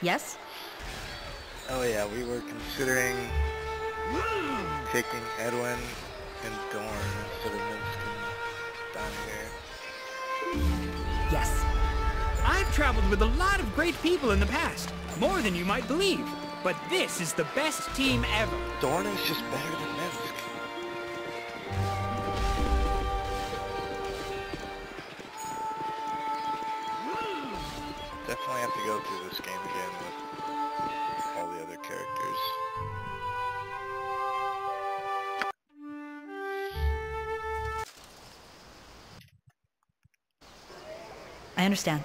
Yes? Oh yeah, we were considering taking Edwin and Dorn instead of Minsc down here. Yes. I've traveled with a lot of great people in the past, more than you might believe. But this is the best team ever. Dorn is just better than Minsc. Definitely have to go through this game again with all the other characters. I understand.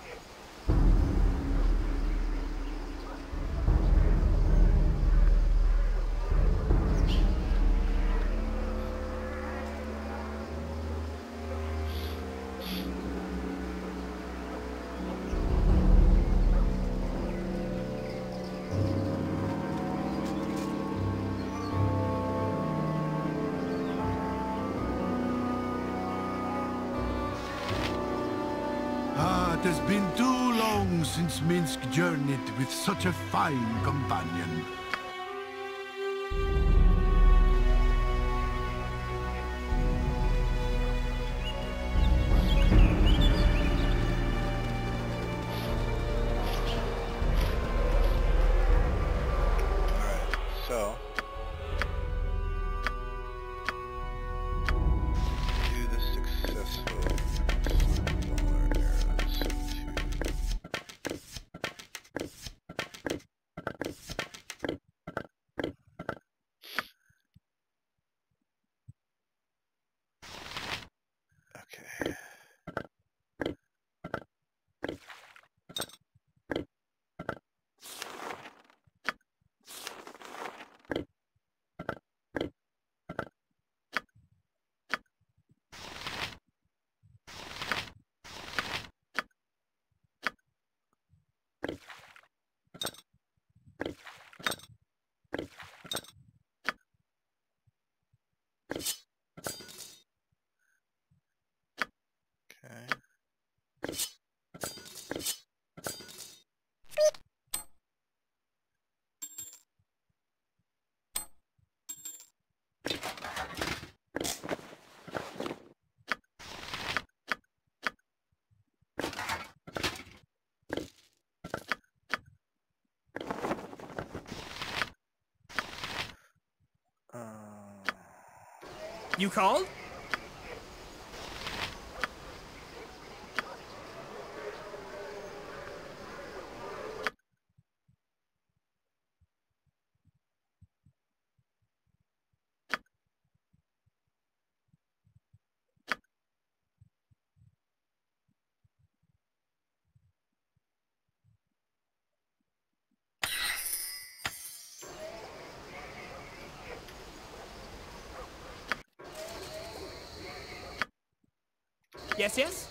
It has been too long since Minsc journeyed with such a fine companion. Alright, so do the successful solar arrows to okay. Okay. You called? Yes, yes?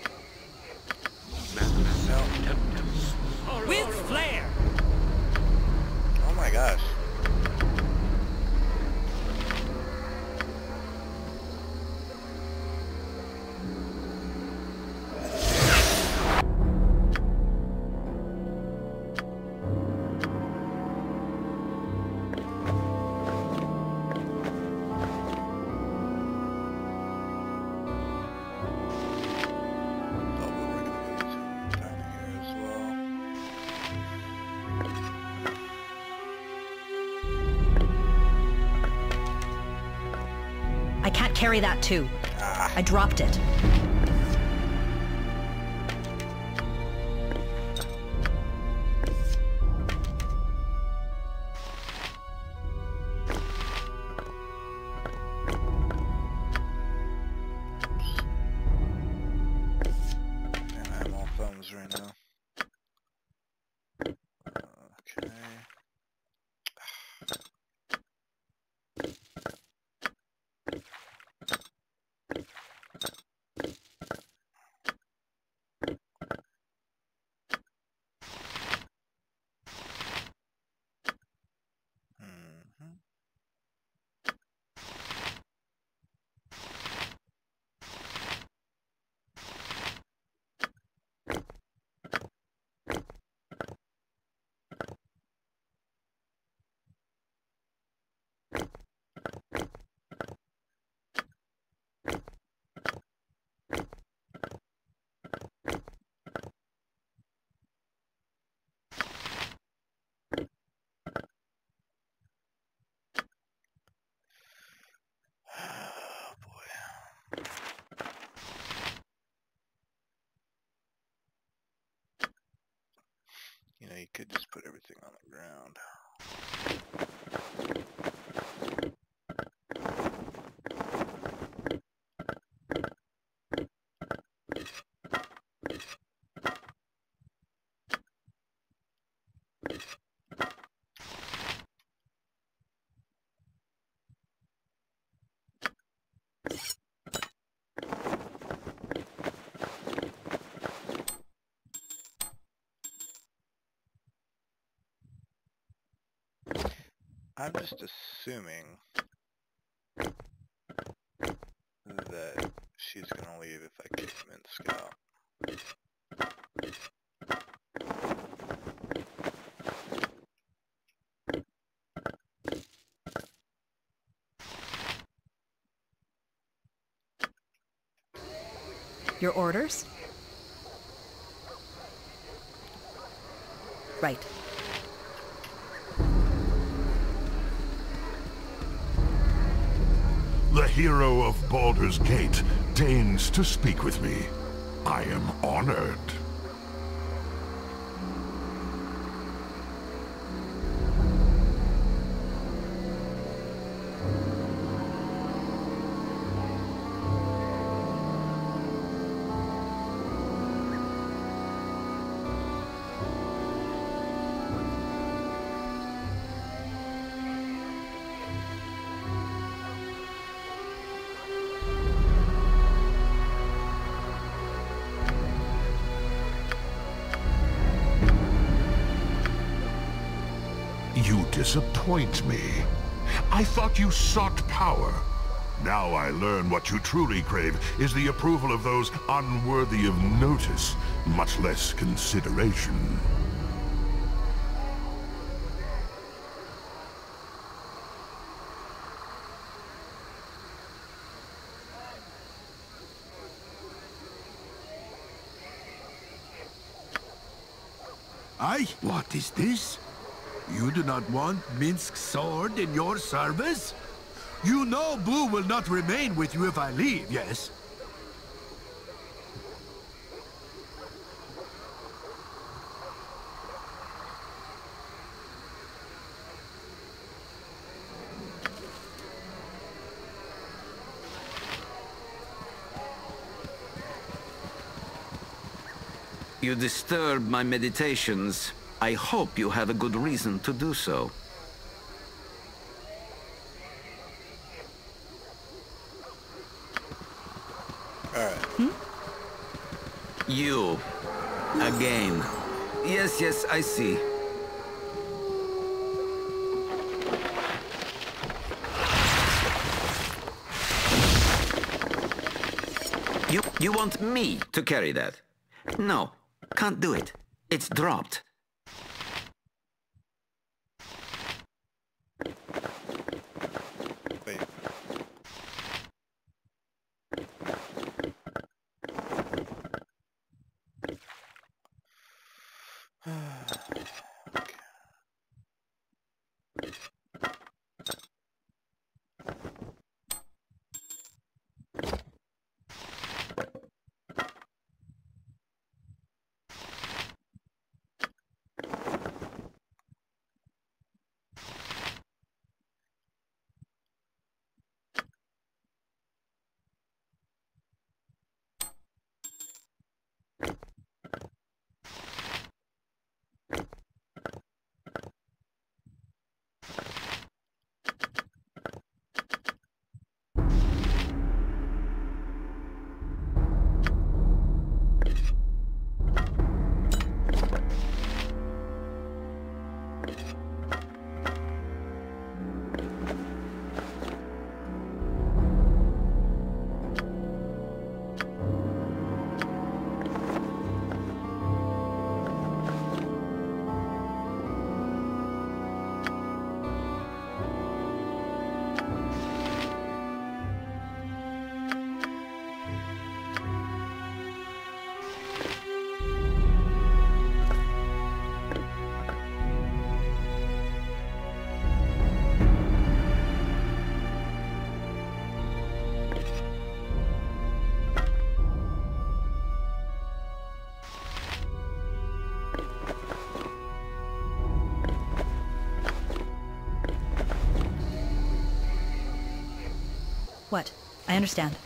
With flair! Oh my gosh. Oh, but we're gonna go to down here as well. I can't carry that too. Ah. I dropped it. And I'm all thumbs right now. Okay. I'm just assuming that she's gonna leave if I kick Minsk out. Your orders? Right. The hero of Baldur's Gate deigns to speak with me. I am honored. You disappoint me. I thought you sought power. Now I learn what you truly crave is the approval of those unworthy of notice, much less consideration. Aye, what is this? You do not want Minsk's sword in your service? You know Boo will not remain with you if I leave, yes? You disturb my meditations. I hope you have a good reason to do so. Alright. You. Again. Yes, I see. You want me to carry that? No, can't do it. It's dropped. Wait. What? I understand.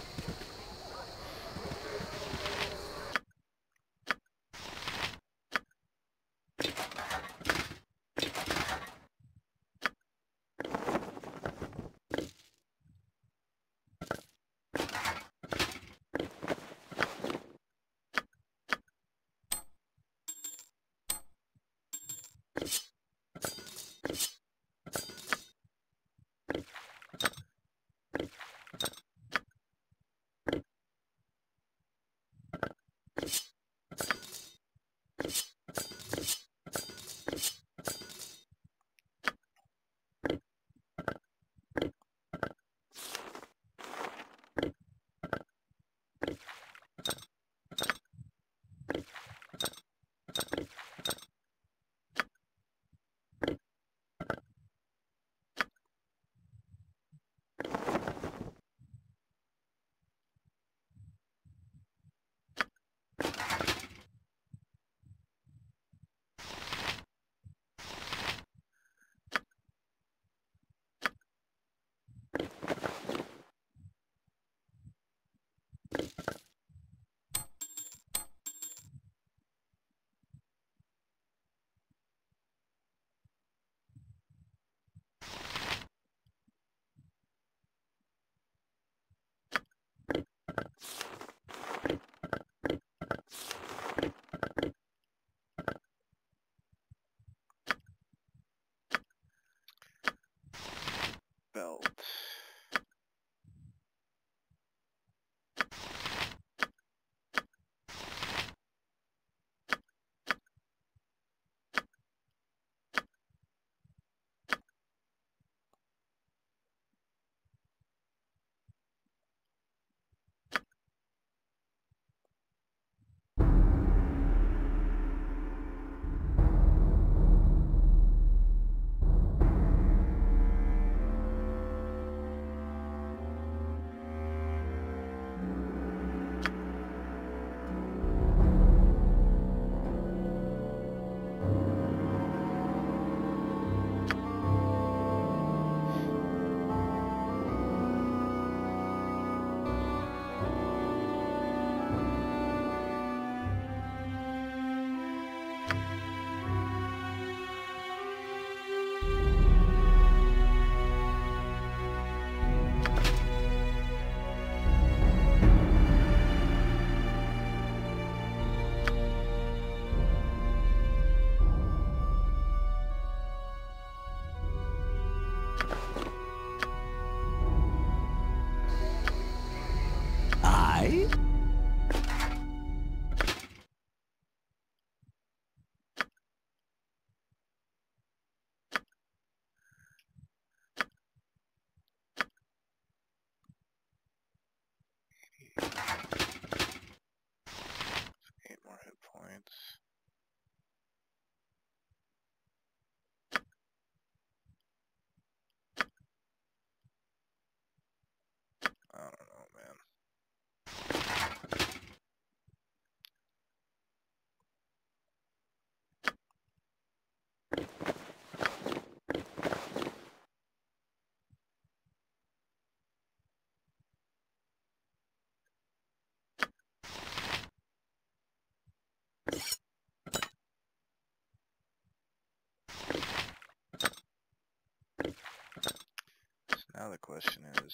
Now the question is...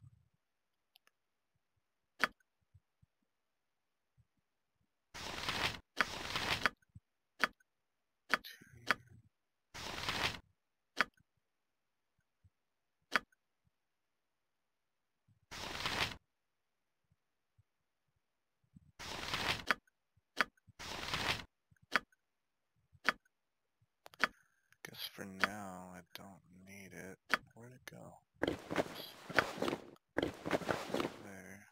Guess for now, I don't need it. Where'd it go? There.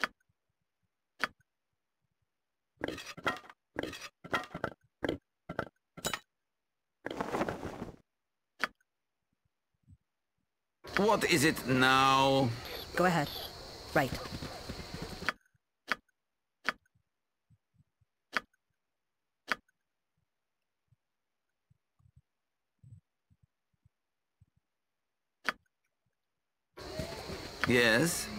What is it now? Go ahead. Right. Yes?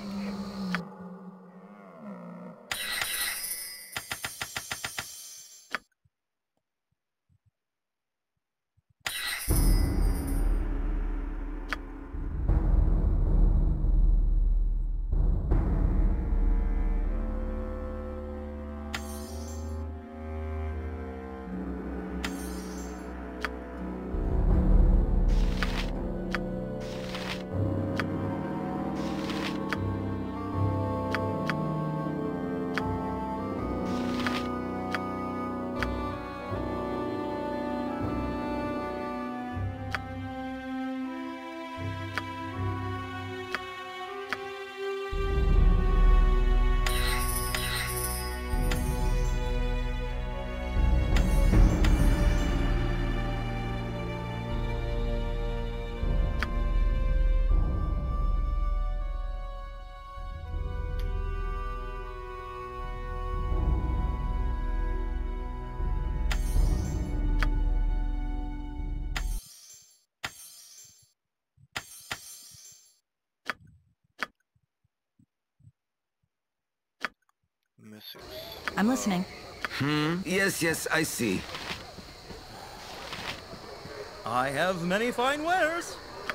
Missing. I'm listening. Yes, I see. I have many fine wares.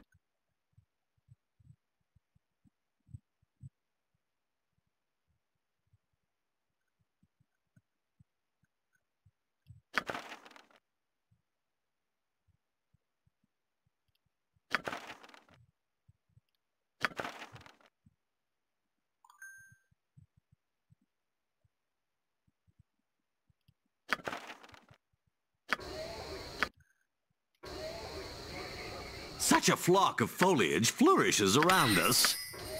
Such a flock of foliage flourishes around us.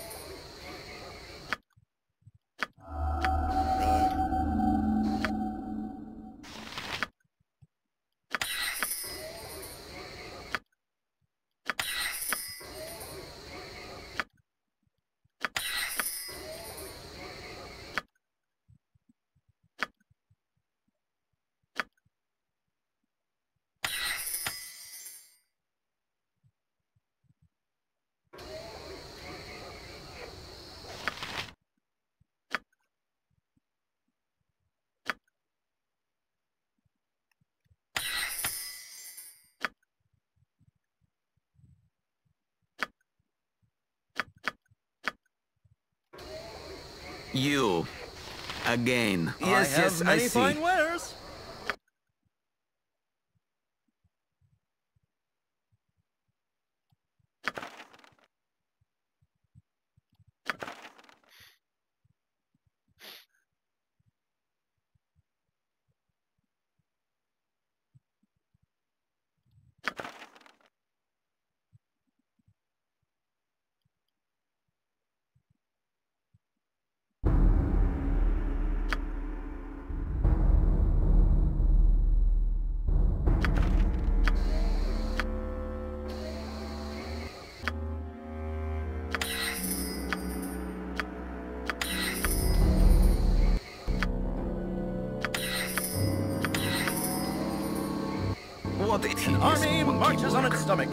You. Again. I Yes, have I many see. fine wares. What it An army marches on its stomach.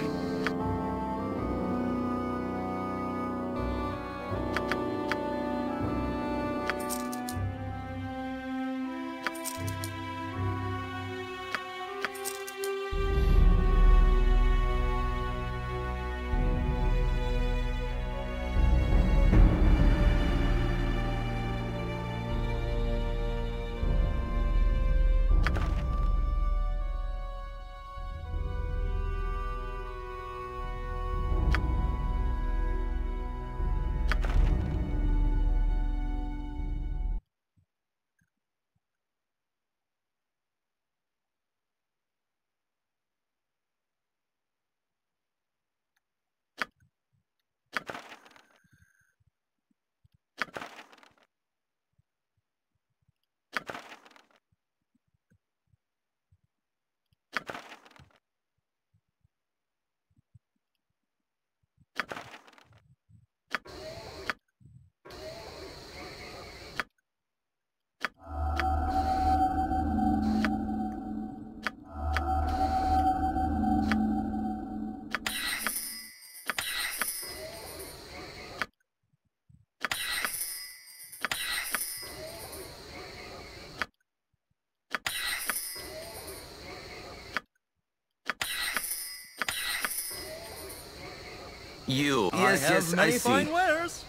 You. I Yes, have yes, I many see. fine wares.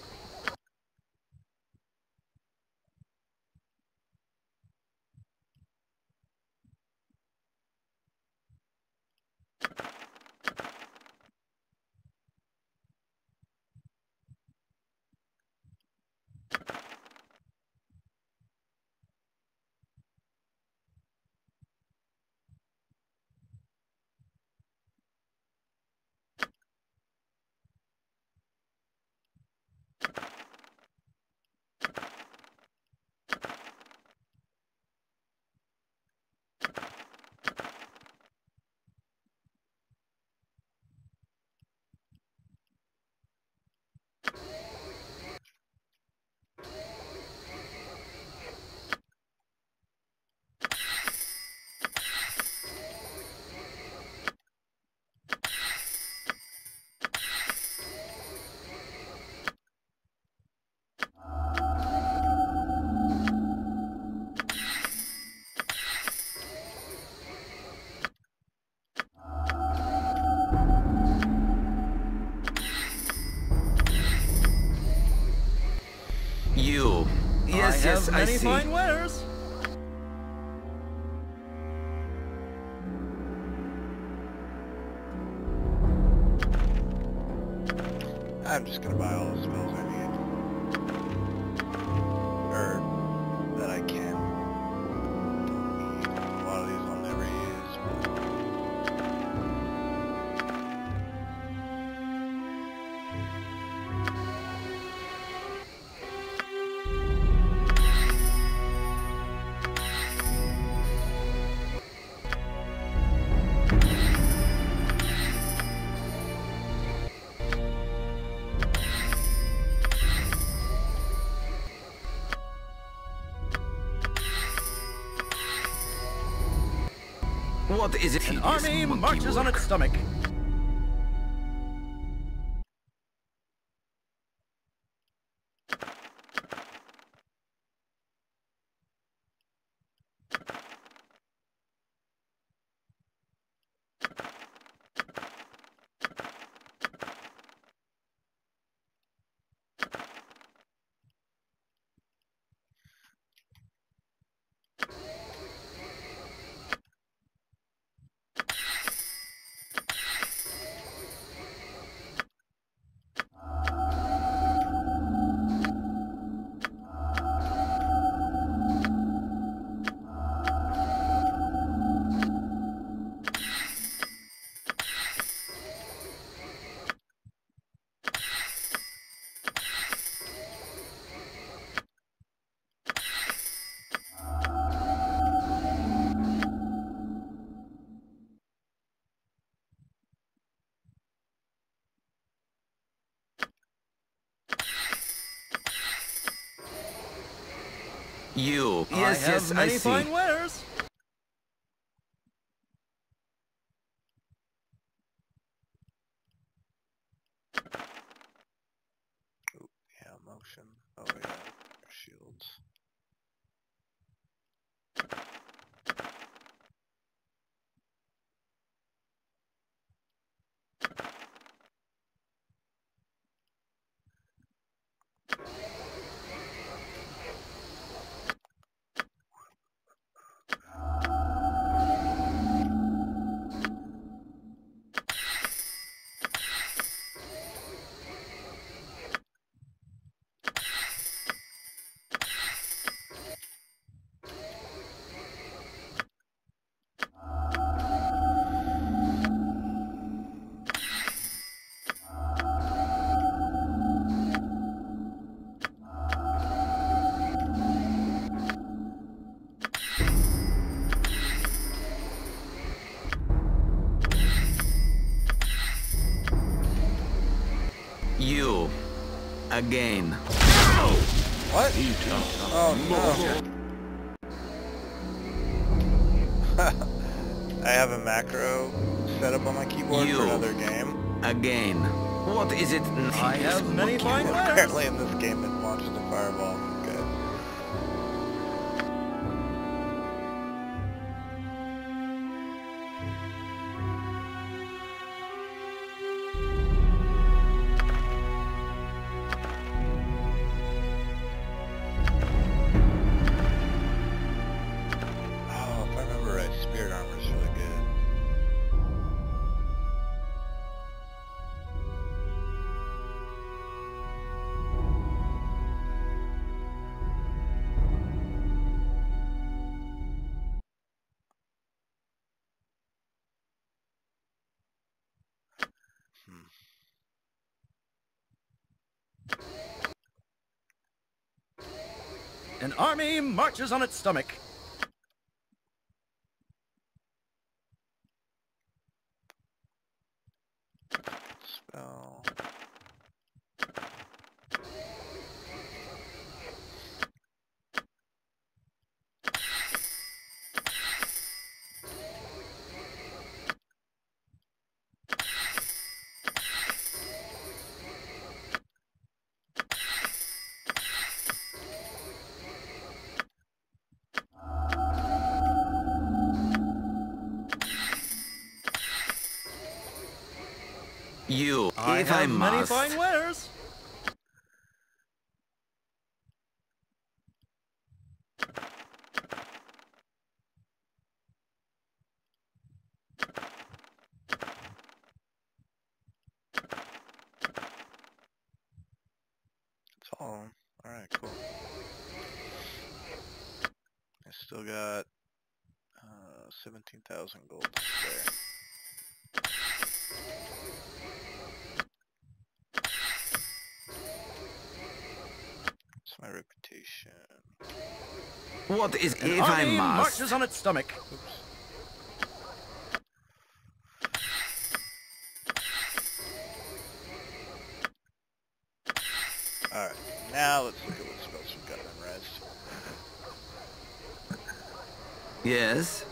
You. Yes, I yes, have I many see. fine wares. I'm just gonna buy all the spells I need. Or that I can. Don't need. A lot of these I'll never use, but What is it? An army marches on its stomach. You. Yes, I have yes, I many see. fine wares. yeah, motion. Oh yeah, shields. You. Again. What? Oh no. I have a macro set up on my keyboard You. for another game. Again. What is it? I have many fine wares. Apparently in this game it launches a fireball. Good. An army marches on its stomach. Spell. You, I if have I many must. fine wares. That's all of them. Alright, cool. I still got 17,000 gold to spare. It's my reputation. What is An if I army must? marches on its stomach. Oops. Alright, now let's look at what spells we've got memorized. Yes.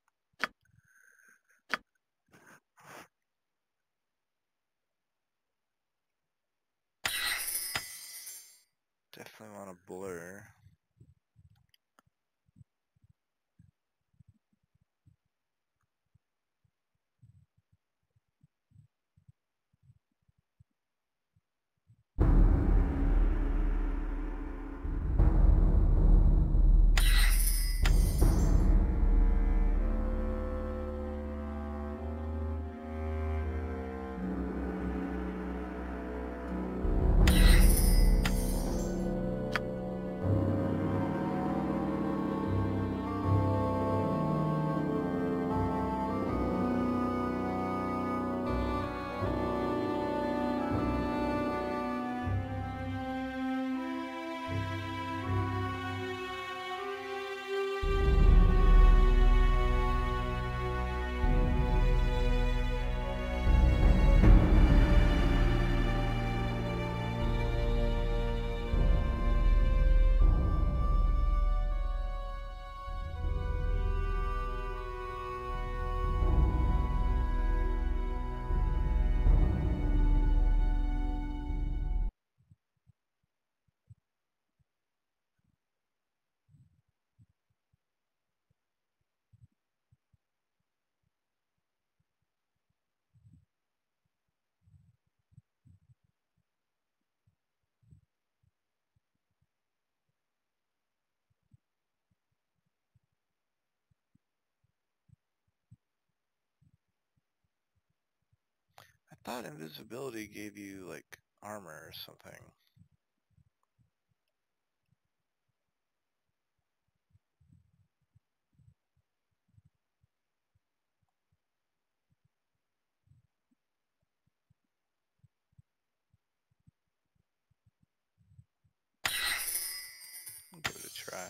Definitely want to blur. I thought invisibility gave you, like, armor or something. I'll give it a try.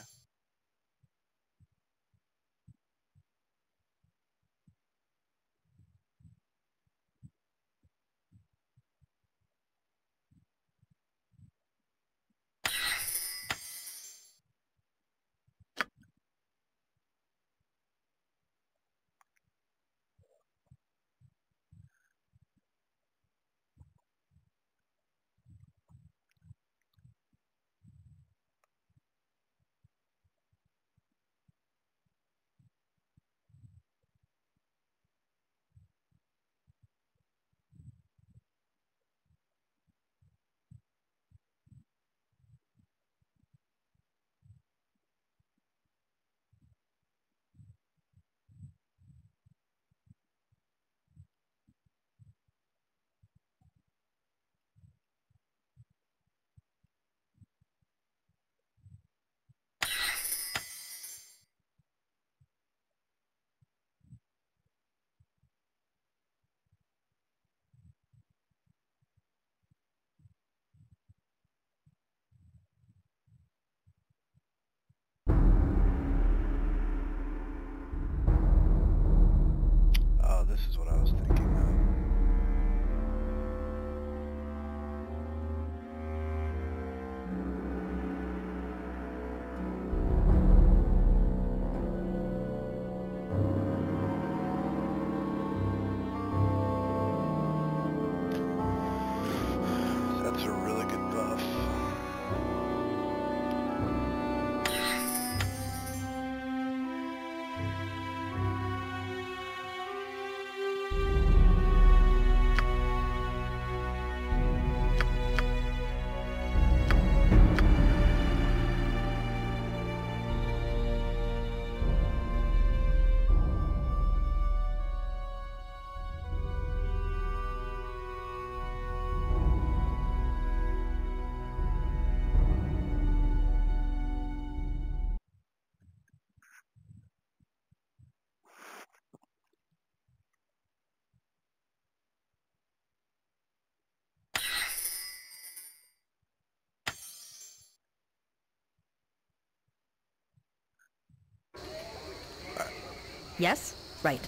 Yes? Right.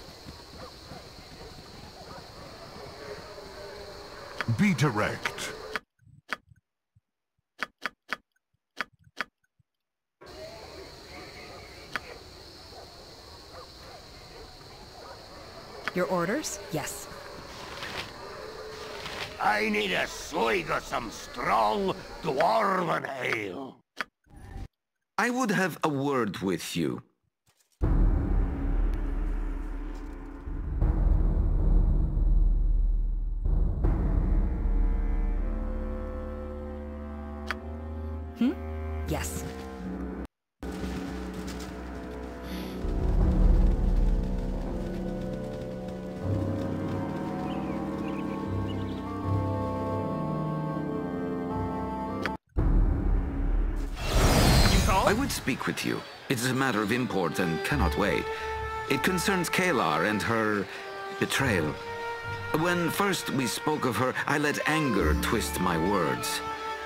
Be direct. Your orders? Yes. I need a swig of some strong dwarven ale. I would have a word with you. Yes. I would speak with you. It is a matter of import and cannot wait. It concerns Kalar and her betrayal. When first we spoke of her, I let anger twist my words.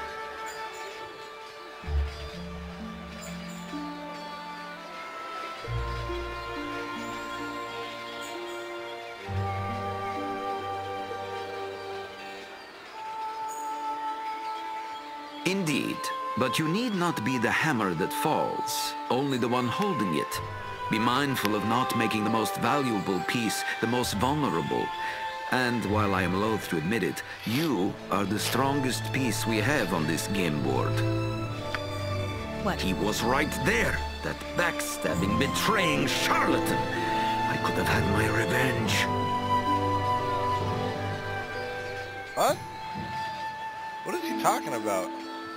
Indeed. But you need not be the hammer that falls, only the one holding it. Be mindful of not making the most valuable piece the most vulnerable. And while I am loath to admit it, you are the strongest piece we have on this game board. What? He was right there, that backstabbing, betraying charlatan. I could have had my revenge. What? What is he talking about?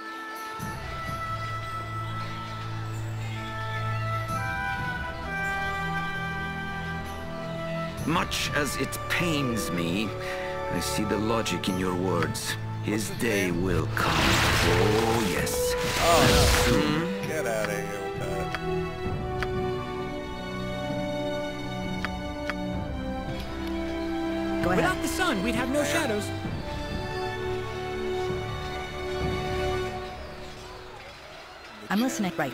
Much as it pains me, I see the logic in your words. His day will come. Oh, yes. Oh, no. Get out of here with that. Go ahead. Without the sun, we'd have no shadows. I'm listening. Right.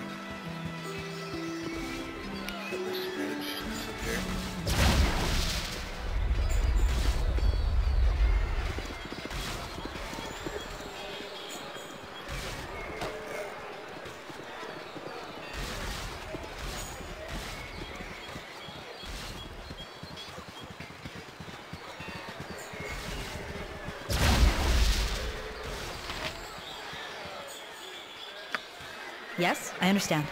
Yes, I understand.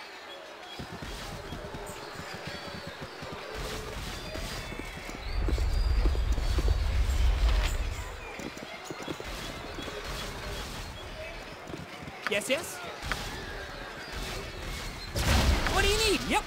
Yes, yes? What do you need? Yep.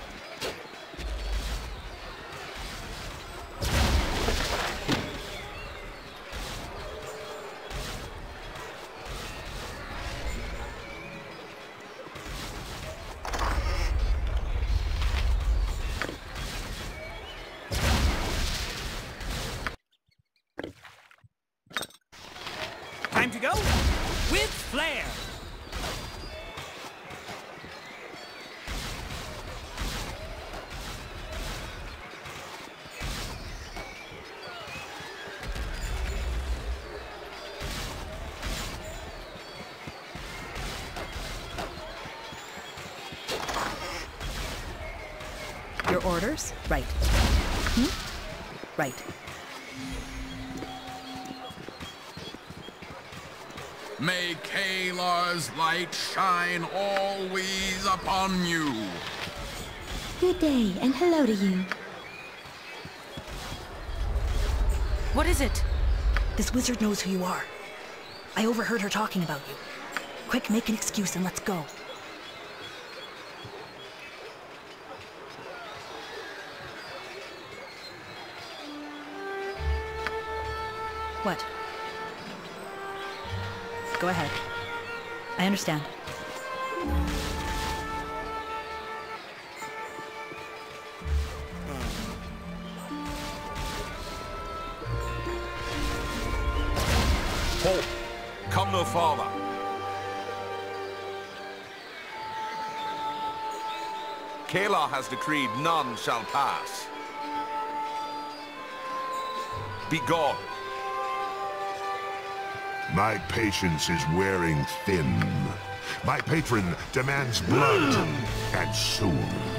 Time to go with flair. Your orders? Right. Right. May Kalar's light shine always upon you. Good day, and hello to you. What is it? This wizard knows who you are. I overheard her talking about you. Quick, make an excuse and let's go. What? Go ahead. I understand. Halt! Come no farther. Kalar has decreed none shall pass. Be gone. My patience is wearing thin. My patron demands blood, and soon.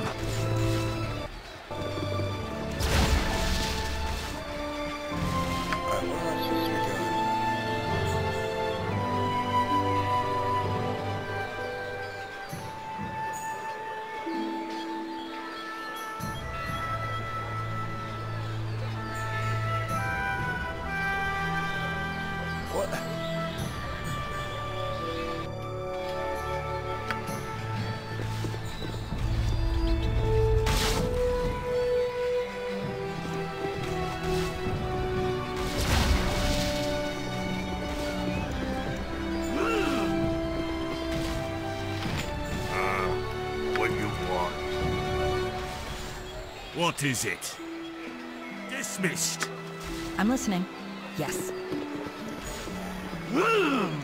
What is it? Dismissed. I'm listening. Yes. What am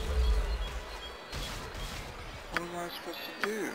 I supposed to do?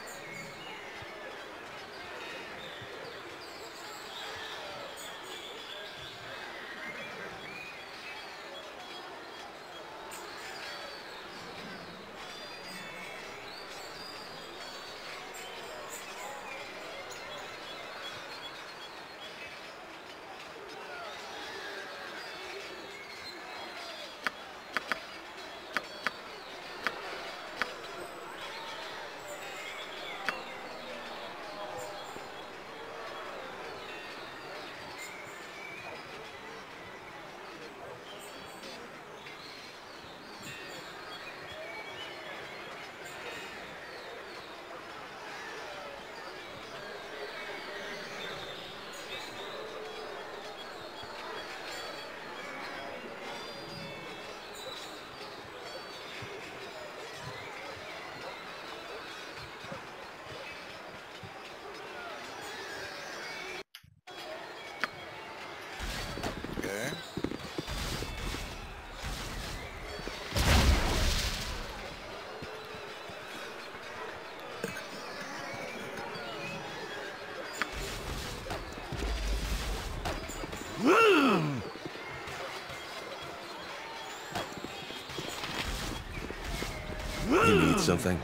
You need something?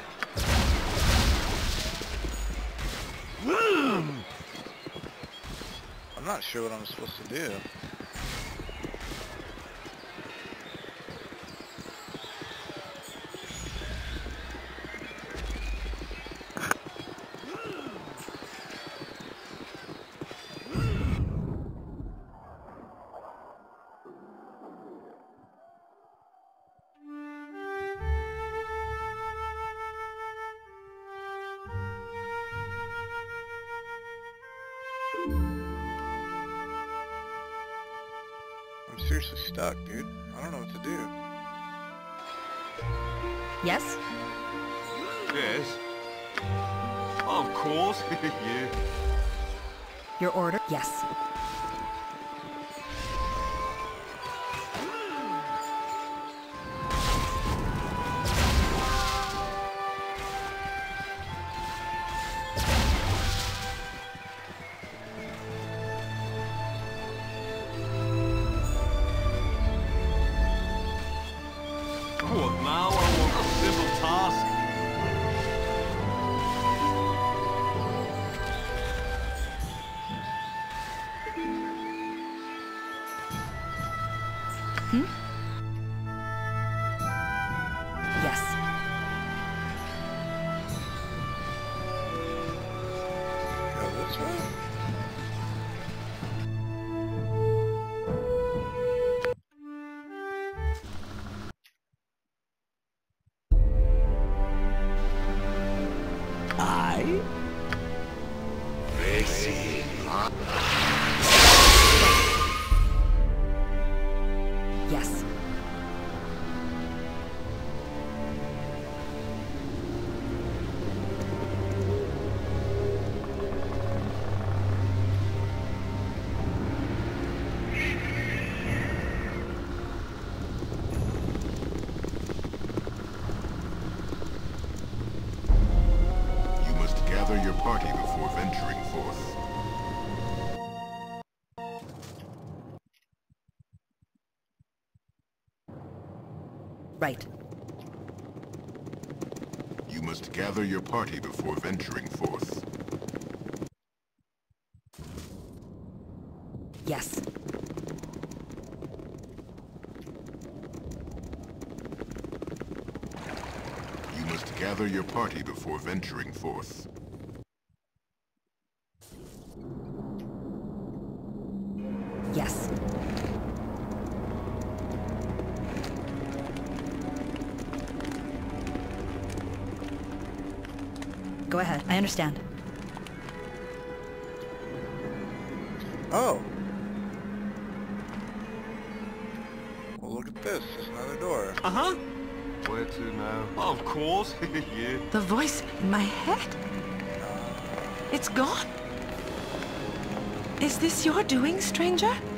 I'm not sure what I'm supposed to do. I'm seriously stuck, dude. I don't know what to do. Yes? Yes. Of course. Yeah. Your order? Yes. What now? I want a simple task. Yes. Go this way? Yes. You must gather your party before venturing forth. Right. You must gather your party before venturing forth. Yes. You must gather your party before venturing forth. Yes. Go ahead. I understand. Oh. Well, look at this. There's another door. Uh-huh. Where to now? Of course. Yeah. The voice in my head? It's gone. Is this your doing, stranger?